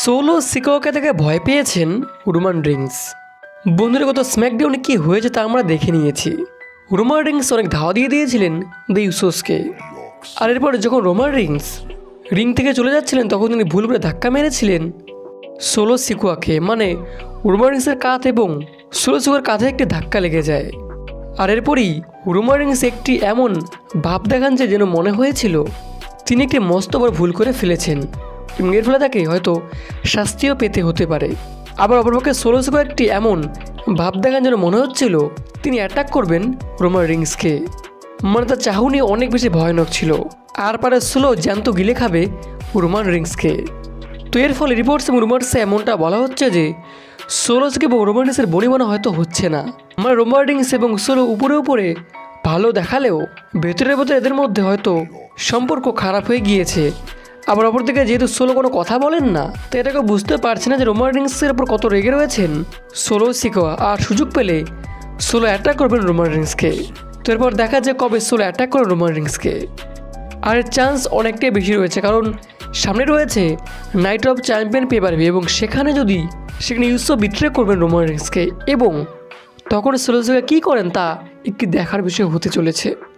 Solo সিকোয়াকে থেকে ভয় পেয়েছেন রোমান রিংস। বন্ধুরা, গত স্ম্যাকডাউনে কী হয়েছে তা আমরা দেখে নিয়েছি। রোমান রিংস অনেক ধাওয়া দিয়ে দিয়েছিলেন দ্য ইউসোসকে। আর এরপরে যখন রোমান রিংস রিং থেকে চলে যাচ্ছিলেন তখন তিনি ভুল করে ধাক্কা মেরেছিলেন সোলো সিকোয়াকে, মানে রোমান রিংসের কাঁধ এবং সোলো সিকোয়ার কাঁধে একটি ধাক্কা লেগে যায়। আর এরপরই রোমান রিংস একটি এমন ভাব দেখান যে যেন মনে হয়েছিল তিনি একটি মস্ত বড় ভুল করে ফেলেছেন এবং এর ফলে তাকে হয়তো শাস্তিও পেতে হতে পারে। আবার অপরপক্ষে সোলো সিকোয়া একটি এমন ভাব দেখান যেন মনে হচ্ছিল তিনি অ্যাটাক করবেন রোমান রিংসকে, মানে তার চাহনি অনেক বেশি ভয়ানক ছিল। আর পারে সোলো জ্যান্ত গিলে খাবে রোমান রিংসকে। তো এর ফলে রিপোর্টস এবং রুমার্সে এমনটা বলা হচ্ছে যে সোলোসকে এবং রোমান রিংসের বনিবনা হয়তো হচ্ছে না, মানে রোমান রিংস এবং সোলো উপরে উপরে ভালো দেখালেও ভেতরে ভেতরে এদের মধ্যে হয়তো সম্পর্ক খারাপ হয়ে গিয়েছে। আবার অপরদিকে যেহেতু সোলো কোনো কথা বলেন না, তো এটাকে বুঝতে পারছে না যে রোমান রিংসের উপর কত রেগে রয়েছেন সোলো সিকোয়া, আর সুযোগ পেলে সোলো অ্যাটাক করবেন রোমান রিংসকে। তো এরপর দেখা যায় কবে সোলো অ্যাটাক করে রোমান রিংসকে। আর এর চান্স অনেকটাই বেশি রয়েছে, কারণ সামনে রয়েছে নাইট অফ চ্যাম্পিয়ন পেপারভি এবং সেখানে ইউসো বিট্রে করবেন রোমান রিংসকে এবং তখন সোলো সিকোয়া কী করেন তা একটি দেখার বিষয় হতে চলেছে।